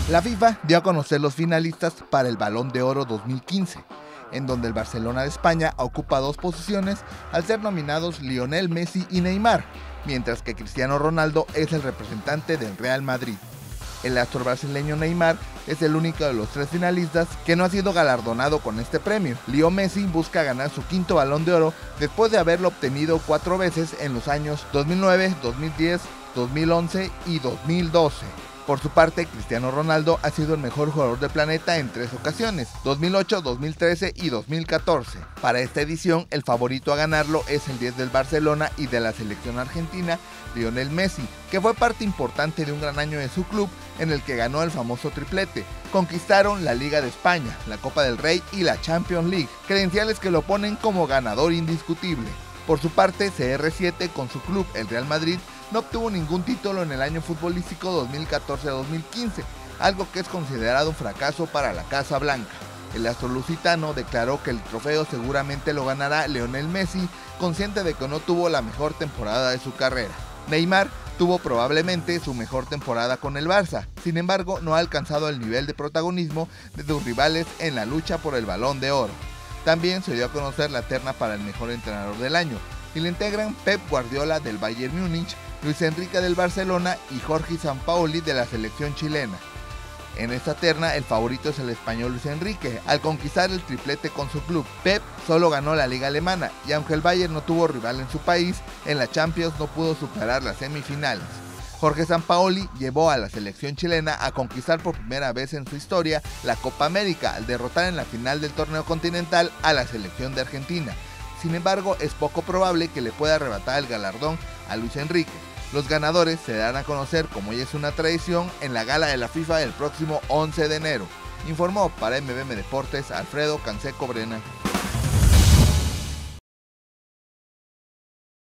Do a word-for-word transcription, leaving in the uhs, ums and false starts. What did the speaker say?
La FIFA dio a conocer los finalistas para el Balón de Oro dos mil quince, en donde el Barcelona de España ocupa dos posiciones al ser nominados Lionel Messi y Neymar, mientras que Cristiano Ronaldo es el representante del Real Madrid. El astro brasileño Neymar es el único de los tres finalistas que no ha sido galardonado con este premio. Leo Messi busca ganar su quinto Balón de Oro después de haberlo obtenido cuatro veces en los años dos mil nueve, dos mil diez, dos mil once y dos mil doce. Por su parte, Cristiano Ronaldo ha sido el mejor jugador del planeta en tres ocasiones, dos mil ocho, dos mil trece y dos mil catorce. Para esta edición, el favorito a ganarlo es el diez del Barcelona y de la selección argentina, Lionel Messi, que fue parte importante de un gran año de su club en el que ganó el famoso triplete. Conquistaron la Liga de España, la Copa del Rey y la Champions League, credenciales que lo ponen como ganador indiscutible. Por su parte, C R siete, con su club, el Real Madrid, no obtuvo ningún título en el año futbolístico dos mil catorce a dos mil quince, algo que es considerado un fracaso para la Casa Blanca. El astro lusitano declaró que el trofeo seguramente lo ganará Lionel Messi, consciente de que no tuvo la mejor temporada de su carrera. Neymar tuvo probablemente su mejor temporada con el Barça, sin embargo no ha alcanzado el nivel de protagonismo de sus rivales en la lucha por el Balón de Oro. También se dio a conocer la terna para el mejor entrenador del año, y le integran Pep Guardiola del Bayern Múnich, Luis Enrique del Barcelona y Jorge Sampaoli de la selección chilena. En esta terna el favorito es el español Luis Enrique, al conquistar el triplete con su club. Pep solo ganó la liga alemana y aunque el Bayern no tuvo rival en su país, en la Champions no pudo superar las semifinales. Jorge Sampaoli llevó a la selección chilena a conquistar por primera vez en su historia la Copa América al derrotar en la final del torneo continental a la selección de Argentina. Sin embargo, es poco probable que le pueda arrebatar el galardón a Luis Enrique. Los ganadores se darán a conocer, como ya es una tradición, en la gala de la FIFA el próximo once de enero. Informó para M B M Deportes Alfredo Canseco Brena.